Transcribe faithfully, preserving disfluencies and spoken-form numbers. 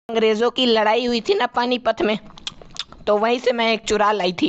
अंग्रेज़ों की लड़ाई हुई थी ना पानीपत में, तो वहीं से मैं एक चुरा लाई थी।